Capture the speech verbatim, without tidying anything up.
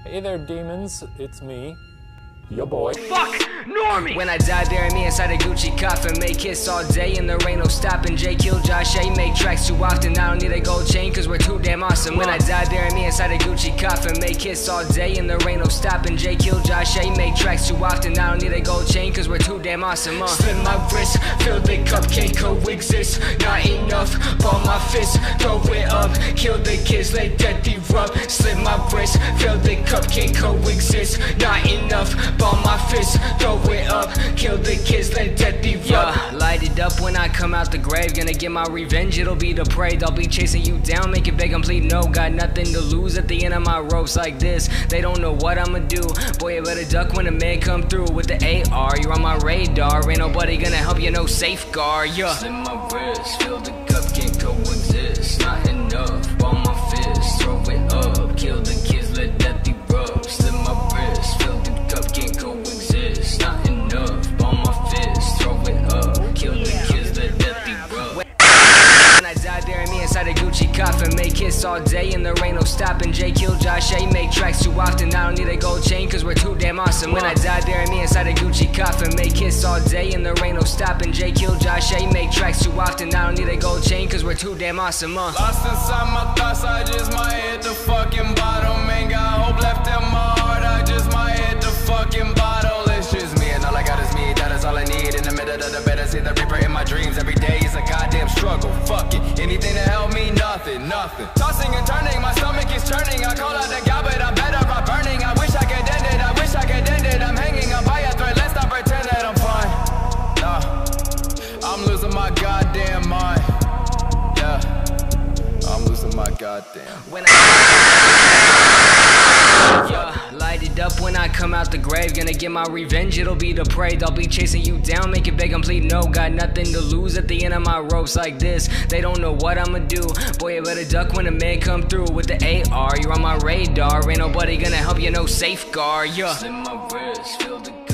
Hey there, demons. It's me, your boy. Fuck Normie! When I die, bury me inside a Gucci coffin. Make hits all day and there ain't no stopping. Jay kill Josh A, make tracks too often. I don't need a gold chain cause we're too damn awesome. When I die, bury me inside a Gucci coffin. Make hits all day and there ain't no stopping. Jay kill Josh A, make tracks too often. I don't need a gold chain cause we're too damn awesome. Uh. Slit my wrist, fill the cup, can't coexist. Not enough, ball my fist, throw it up. Kill the kids, let death erupt. Slit my wrist, fill the cup, can't coexist. Not enough, ball my fist, throw it up. Kill the kids, let death erupt. Yeah, light it up when I come out the grave. Gonna get my revenge, it'll be the parade. I'll be chasing you down, make it big, complete. No, got nothing to lose at the end of my ropes like this. They don't know what I'ma do. Boy, you better duck when a man come through with the A R. You're on my radar, ain't nobody gonna help you, no safeguard. Yeah. Slit my wrist, fill the cup, can't coexist. Not enough, ball my fist, throw it up. Kill the kids, let death erupt. Slit my wrist, fill the cup, can't coexist. Not enough, ball my fist, throw it up. Kill the kids, let death erupt. When I die, bury me inside a Gucci coffin. Make hits all day and there ain't no stopping. Jay kill Josh A, make tracks too often. I don't need a gold chain cause we're too damn awesome. When I die, bury me inside a Gucci coffin. Make hits all day and there ain't no stopping. Jay kill Josh A, make tracks too often. I don't need a gold chain cause we're too damn awesome. Uh. Lost inside my thoughts, I just might hit the fucking bottom. Ain't got hope left in my heart, I just might hit the fucking bottle. It's just me and all I got is me, that is all I need. In the middle of the bed, I see the reaper in my dreams. Every day is a goddamn struggle, fuck it. Anything to help me, nothing, nothing. Tossing and turning, my stomach is turning. I call out the God, but I'm better off burning. I wish I could end it, I wish I could end it. I'm hanging on by a thread, let's not pretend that I'm fine. Nah, I'm losing my goddamn mind. Yeah, I'm losing my goddamn. When I yeah, light it up when I come out the grave. Gonna get my revenge, it'll be the parade. I'll be chasing you down, make it big, complete. No, got nothing to lose at the end of my ropes like this. They don't know what I'ma do. Boy, you better duck when a man come through with the A R. You're on my radar, ain't nobody gonna help you, no safeguard. Yeah. Slit my wrist, fill the